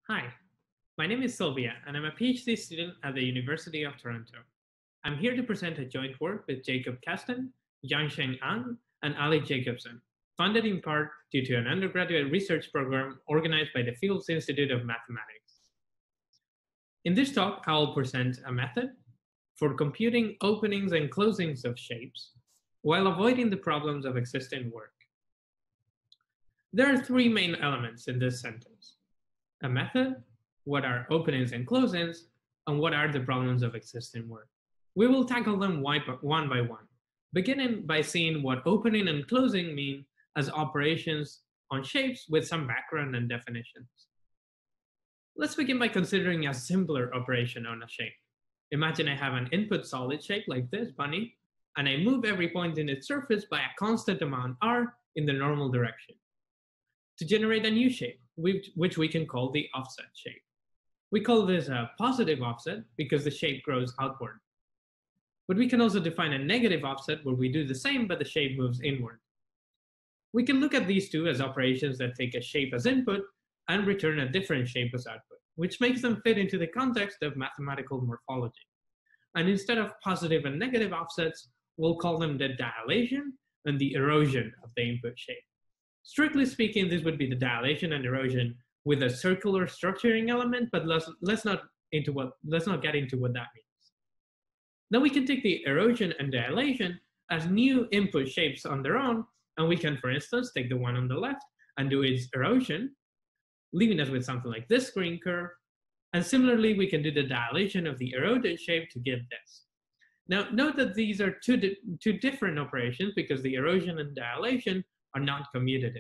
Hi, my name is Sylvia, and I'm a PhD student at the University of Toronto. I'm here to present a joint work with Jacob Kasten, Yangsheng Ang, and Ali Jacobson, funded in part due to an undergraduate research program organized by the Fields Institute of Mathematics. In this talk, I'll present a method for computing openings and closings of shapes while avoiding the problems of existing work. There are three main elements in this sentence: a method, what are openings and closings, and what are the problems of existing work. We will tackle them one by one, beginning by seeing what opening and closing mean as operations on shapes with some background and definitions. Let's begin by considering a simpler operation on a shape. Imagine I have an input solid shape like this bunny, and I move every point in its surface by a constant amount r in the normal direction to generate a new shape, which we can call the offset shape. We call this a positive offset because the shape grows outward. But we can also define a negative offset where we do the same, but the shape moves inward. We can look at these two as operations that take a shape as input and return a different shape as output, which makes them fit into the context of mathematical morphology. And instead of positive and negative offsets, we'll call them the dilation and the erosion of the input shape. Strictly speaking, this would be the dilation and erosion with a circular structuring element, but let's not get into what that means. Then we can take the erosion and dilation as new input shapes on their own, and we can, for instance, take the one on the left and do its erosion, leaving us with something like this green curve. And similarly, we can do the dilation of the eroded shape to give this. Now, note that these are two different operations because the erosion and dilation are not commutative.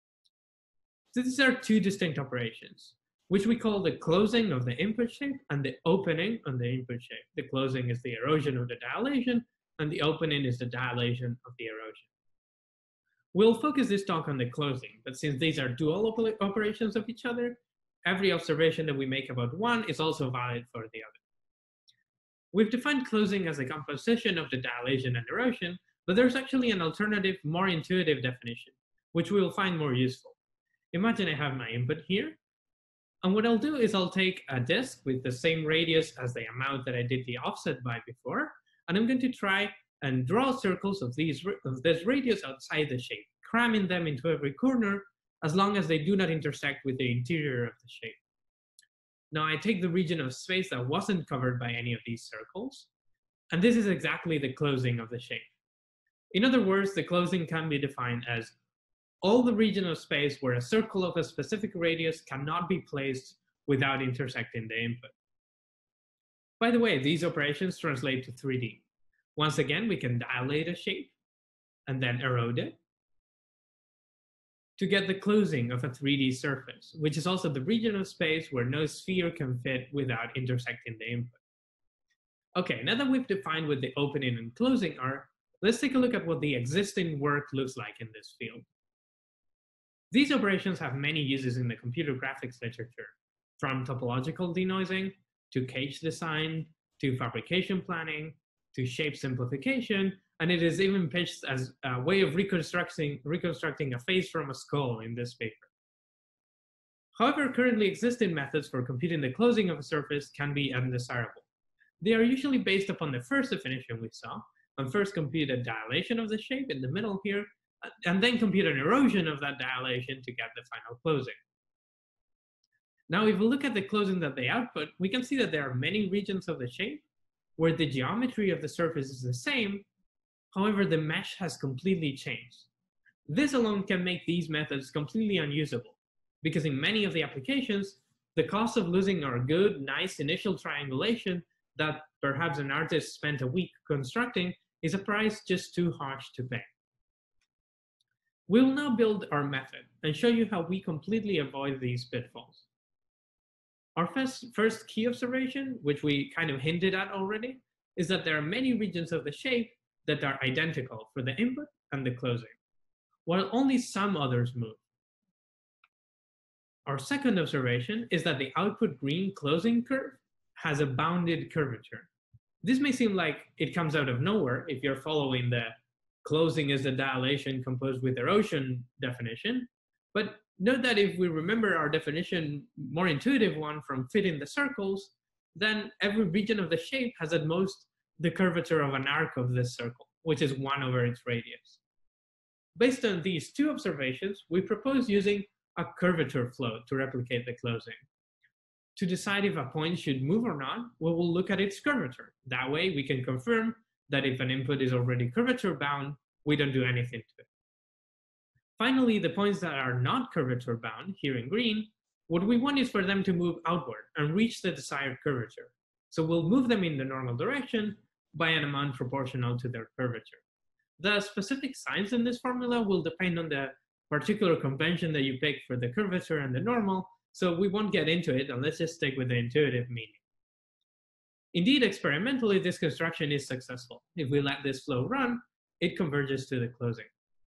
So these are two distinct operations, which we call the closing of the input shape and the opening on the input shape. The closing is the erosion of the dilation, and the opening is the dilation of the erosion. We'll focus this talk on the closing, but since these are dual operations of each other, every observation that we make about one is also valid for the other. We've defined closing as a composition of the dilation and erosion, but there's actually an alternative, more intuitive definition, which we will find more useful. Imagine I have my input here, and what I'll do is I'll take a disk with the same radius as the amount that I did the offset by before, and I'm going to try and draw circles of this radius outside the shape, cramming them into every corner as long as they do not intersect with the interior of the shape. Now I take the region of space that wasn't covered by any of these circles, and this is exactly the closing of the shape. In other words, the closing can be defined as all the region of space where a circle of a specific radius cannot be placed without intersecting the input. By the way, these operations translate to 3D. Once again, we can dilate a shape and then erode it to get the closing of a 3D surface, which is also the region of space where no sphere can fit without intersecting the input. Okay, now that we've defined what the opening and closing are, let's take a look at what the existing work looks like in this field. These operations have many uses in the computer graphics literature, from topological denoising, to cage design, to fabrication planning, to shape simplification, and it is even pitched as a way of reconstructing a face from a skull in this paper. However, currently existing methods for computing the closing of a surface can be undesirable. They are usually based upon the first definition we saw, and first compute a dilation of the shape in the middle here, and then compute an erosion of that dilation to get the final closing. Now, if we look at the closing that they output, we can see that there are many regions of the shape where the geometry of the surface is the same, however, the mesh has completely changed. This alone can make these methods completely unusable, because in many of the applications, the cost of losing our good, nice initial triangulation that perhaps an artist spent a week constructing is a price just too harsh to pay. We'll now build our method and show you how we completely avoid these pitfalls. Our first key observation, which we kind of hinted at already, is that there are many regions of the shape that are identical for the input and the closing, while only some others move. Our second observation is that the output green closing curve has a bounded curvature. This may seem like it comes out of nowhere if you're following the closing is the dilation composed with erosion definition, but Note that if we remember our definition, more intuitive one from fitting the circles, then every region of the shape has at most the curvature of an arc of this circle, which is 1 over its radius. Based on these two observations, we propose using a curvature flow to replicate the closing. To decide if a point should move or not, we will look at its curvature. That way we can confirm that if an input is already curvature bound, we don't do anything to it. Finally, the points that are not curvature bound, here in green, what we want is for them to move outward and reach the desired curvature. So we'll move them in the normal direction by an amount proportional to their curvature. The specific signs in this formula will depend on the particular convention that you pick for the curvature and the normal, so we won't get into it, and let's just stick with the intuitive meaning. Indeed, experimentally, this construction is successful. If we let this flow run, it converges to the closing.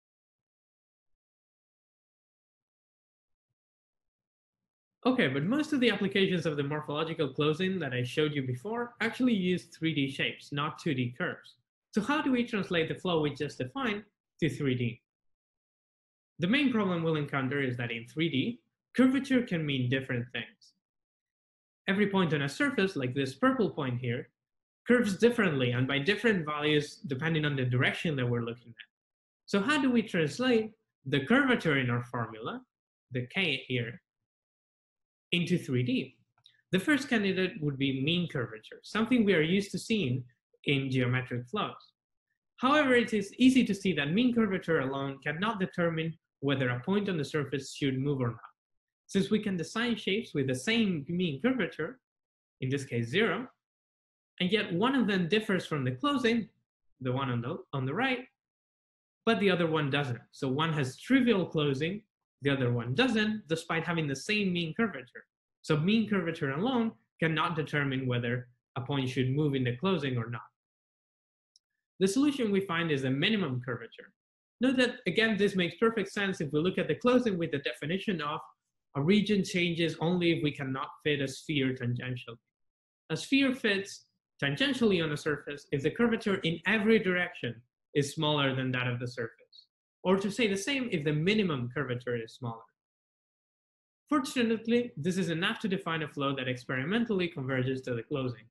Okay, but most of the applications of the morphological closing that I showed you before actually use 3D shapes, not 2D curves. So how do we translate the flow we just defined to 3D? The main problem we'll encounter is that in 3D, curvature can mean different things. Every point on a surface, like this purple point here, curves differently and by different values depending on the direction that we're looking at. So how do we translate the curvature in our formula, the K here, into 3D? The first candidate would be mean curvature, something we are used to seeing in geometric flows. However, it is easy to see that mean curvature alone cannot determine whether a point on the surface should move or not. Since we can design shapes with the same mean curvature, in this case 0, and yet one of them differs from the closing, the one on the right, but the other one doesn't. So one has trivial closing, the other one doesn't, despite having the same mean curvature. So mean curvature alone cannot determine whether a point should move in the closing or not. The solution we find is a minimum curvature. Note that, again, this makes perfect sense if we look at the closing with the definition of a region changes only if we cannot fit a sphere tangentially. A sphere fits tangentially on a surface if the curvature in every direction is smaller than that of the surface. Or to say the same, if the minimum curvature is smaller. Fortunately, this is enough to define a flow that experimentally converges to the closing.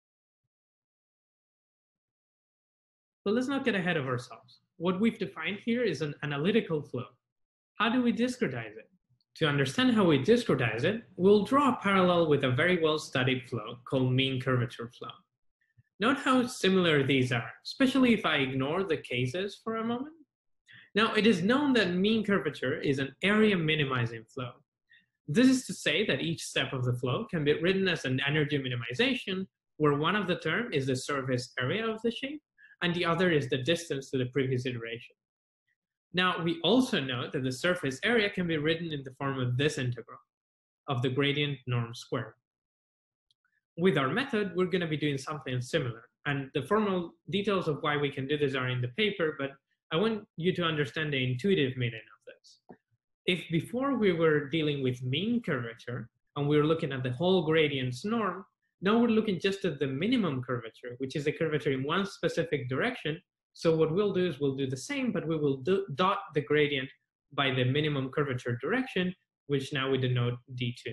But let's not get ahead of ourselves. What we've defined here is an analytical flow. How do we discretize it? To understand how we discretize it, we'll draw a parallel with a very well-studied flow called mean curvature flow. Note how similar these are, especially if I ignore the cases for a moment. Now, it is known that mean curvature is an area minimizing flow. This is to say that each step of the flow can be written as an energy minimization, where one of the terms is the surface area of the shape, and the other is the distance to the previous iteration. Now, we also know that the surface area can be written in the form of this integral, of the gradient norm squared. With our method, we're going to be doing something similar, and the formal details of why we can do this are in the paper, but I want you to understand the intuitive meaning of this. If before we were dealing with mean curvature, and we were looking at the whole gradient's norm, now we're looking just at the minimum curvature, which is the curvature in one specific direction. So what we'll do is we'll do the same, but we will dot the gradient by the minimum curvature direction, which now we denote D2.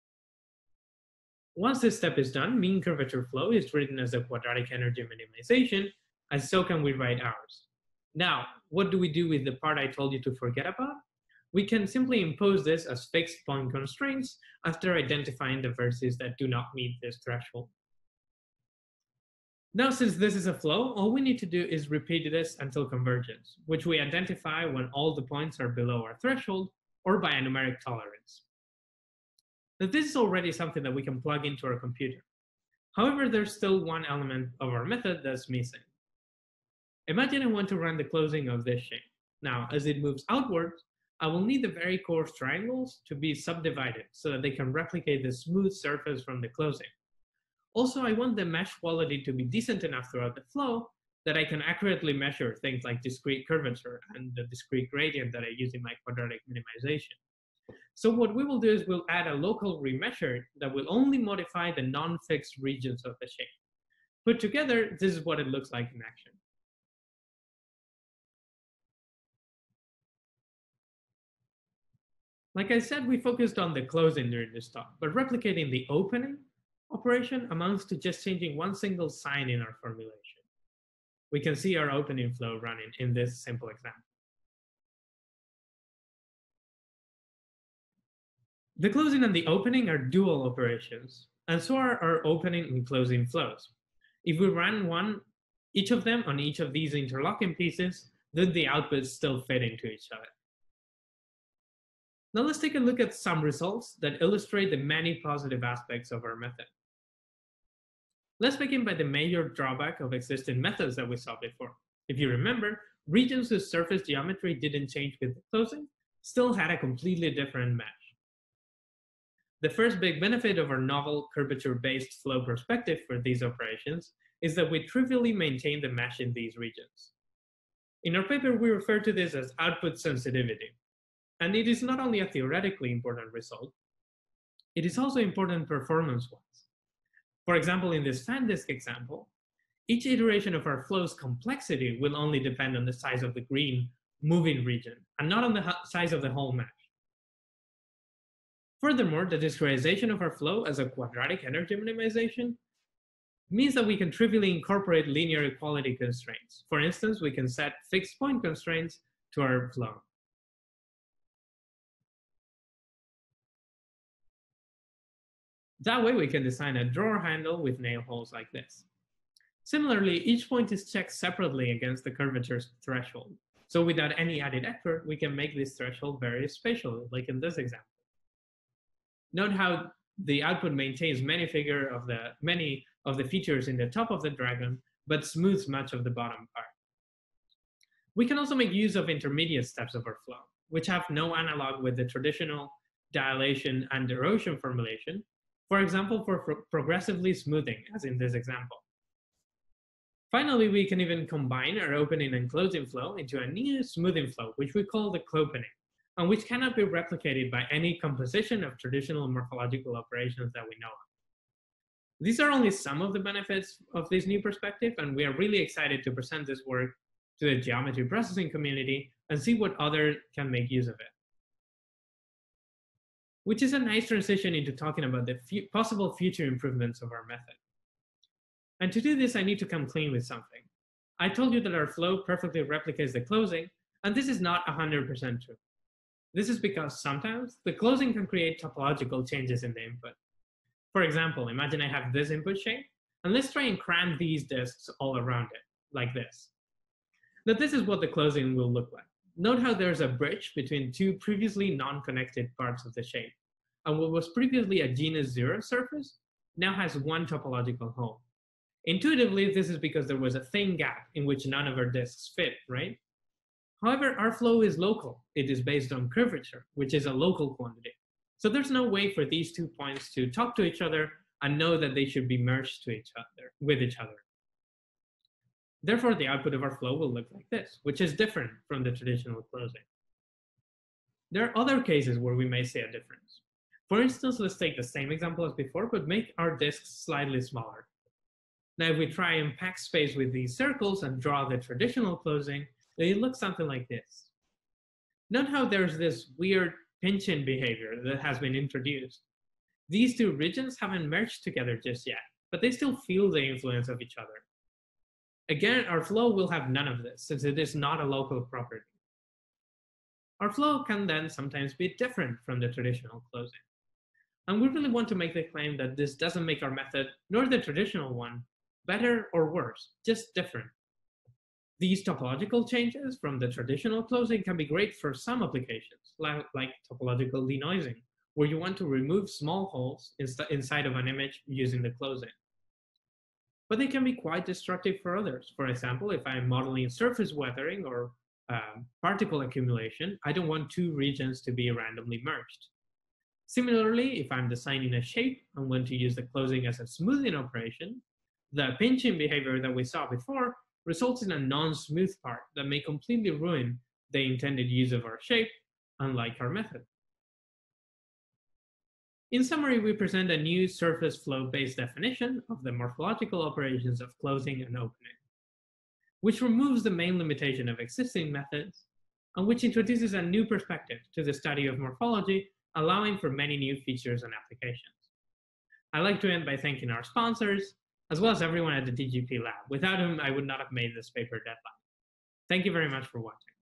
Once this step is done, mean curvature flow is written as a quadratic energy minimization, and so can we write ours. Now, what do we do with the part I told you to forget about? We can simply impose this as fixed point constraints after identifying the vertices that do not meet this threshold. Now, since this is a flow, all we need to do is repeat this until convergence, which we identify when all the points are below our threshold or by a numeric tolerance. Now, this is already something that we can plug into our computer. However, there's still one element of our method that's missing. Imagine I want to run the closing of this shape. Now, as it moves outwards, I will need the very coarse triangles to be subdivided so that they can replicate the smooth surface from the closing. Also, I want the mesh quality to be decent enough throughout the flow that I can accurately measure things like discrete curvature and the discrete gradient that I use in my quadratic minimization. So what we will do is we'll add a local remeasure that will only modify the non-fixed regions of the shape. Put together, this is what it looks like in action. Like I said, we focused on the closing during this talk, but replicating the opening operation amounts to just changing one single sign in our formulation. We can see our opening flow running in this simple example. The closing and the opening are dual operations, and so are our opening and closing flows. If we run each of them on each of these interlocking pieces, then the outputs still fit into each other. Now let's take a look at some results that illustrate the many positive aspects of our method. Let's begin by the major drawback of existing methods that we saw before. If you remember, regions whose surface geometry didn't change with the closing still had a completely different mesh. The first big benefit of our novel curvature-based flow perspective for these operations is that we trivially maintain the mesh in these regions. In our paper, we refer to this as output sensitivity, and it is not only a theoretically important result, it is also important performance-wise. For example, in this fan disk example, each iteration of our flow's complexity will only depend on the size of the green moving region and not on the size of the whole mesh. Furthermore, the discretization of our flow as a quadratic energy minimization means that we can trivially incorporate linear equality constraints. For instance, we can set fixed point constraints to our flow. That way, we can design a drawer handle with nail holes like this. Similarly, each point is checked separately against the curvature threshold. So without any added effort, we can make this threshold vary spatially, like in this example. Note how the output maintains many of the features in the top of the dragon, but smooths much of the bottom part. We can also make use of intermediate steps of our flow, which have no analog with the traditional dilation and erosion formulation, for example, for progressively smoothing, as in this example. Finally, we can even combine our opening and closing flow into a new smoothing flow, which we call the clopening, and which cannot be replicated by any composition of traditional morphological operations that we know of. These are only some of the benefits of this new perspective, and we are really excited to present this work to the geometry processing community and see what others can make use of it. Which is a nice transition into talking about the possible future improvements of our method. And to do this, I need to come clean with something. I told you that our flow perfectly replicates the closing, and this is not 100% true. This is because sometimes the closing can create topological changes in the input. For example, imagine I have this input shape, and let's try and cram these disks all around it, like this. Now this is what the closing will look like. Note how there's a bridge between two previously non-connected parts of the shape, and what was previously a genus 0 surface now has one topological hole. Intuitively, this is because there was a thin gap in which none of our disks fit, right? However, our flow is local. It is based on curvature, which is a local quantity. So there's no way for these 2 points to talk to each other and know that they should be merged with each other. Therefore, the output of our flow will look like this, which is different from the traditional closing. There are other cases where we may see a difference. For instance, let's take the same example as before, but make our disks slightly smaller. Now, if we try and pack space with these circles and draw the traditional closing, it looks something like this. Note how there's this weird pinching behavior that has been introduced. These two regions haven't merged together just yet, but they still feel the influence of each other. Again, our flow will have none of this, since it is not a local property. Our flow can then sometimes be different from the traditional closing. And we really want to make the claim that this doesn't make our method, nor the traditional one, better or worse, just different. These topological changes from the traditional closing can be great for some applications, like topological denoising, where you want to remove small holes inside of an image using the closing. But they can be quite destructive for others. For example, if I'm modeling surface weathering or particle accumulation, I don't want two regions to be randomly merged. Similarly, if I'm designing a shape and want to use the closing as a smoothing operation, the pinching behavior that we saw before results in a non-smooth part that may completely ruin the intended use of our shape, unlike our method. In summary, we present a new surface flow-based definition of the morphological operations of closing and opening, which removes the main limitation of existing methods and which introduces a new perspective to the study of morphology, allowing for many new features and applications. I'd like to end by thanking our sponsors, as well as everyone at the DGP lab, without whom I would not have made this paper deadline. Thank you very much for watching.